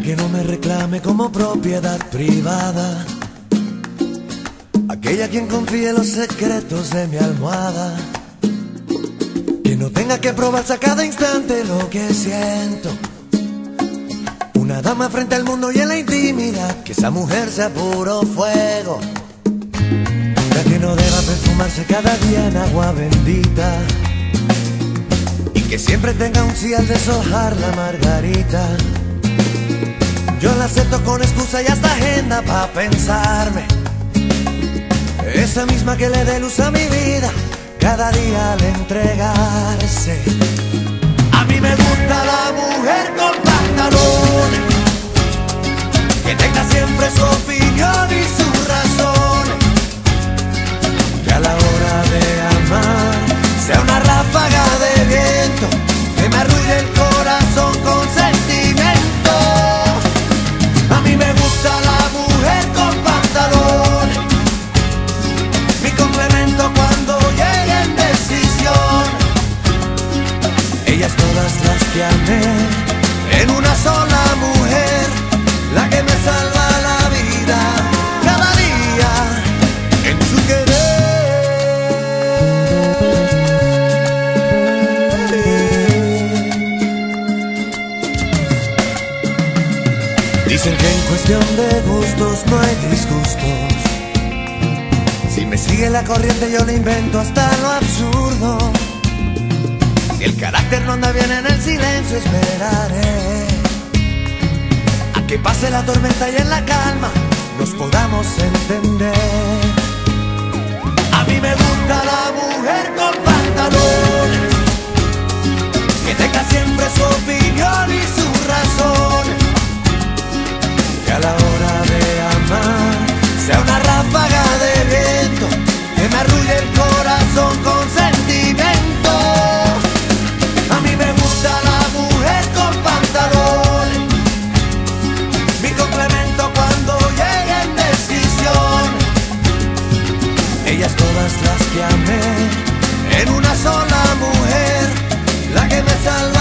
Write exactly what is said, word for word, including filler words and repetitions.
que no me reclame como propiedad privada, aquella quien confíe los secretos de mi almohada, que no tenga que probarse a cada instante lo que siento. Una dama frente al mundo y en la intimidad, que esa mujer sea puro fuego, la que no deba perfumarse cada día en agua bendita, y que siempre tenga un sí al deshojar la margarita. Yo la acepto con excusa y hasta agenda pa' pensarme, esa misma que le dé luz a mi vida cada día al entregarse. A mí me gusta la mujer con pantalones, que tenga siempre su opinión y su razón, que a la hora de amar sea una ráfaga de viento que me arruine el corazón con sentimiento. A mí me gusta la mujer con pantalones, mi complemento cuando llegue en decisión. Ellas todas las que amé, en una sola mujer, la que me salva la vida cada día en su querer. Dicen que en cuestión de gustos no hay disgustos. Si me sigue la corriente yo le invento hasta lo absurdo. Si el carácter no anda bien en el silencio esperaré a que pase la tormenta y en la calma nos podamos entender. A mí me gusta la mujer con pantalones, que tenga siempre su opinión y su razón, que a la hora de amar sea una ráfaga de viento que me arrulle el corazón con sentimiento. A mí me gusta la mujer con pantalones, mi complemento cuando llegue en decisión. Ellas todas las que amé, en una sola mujer, la que me salva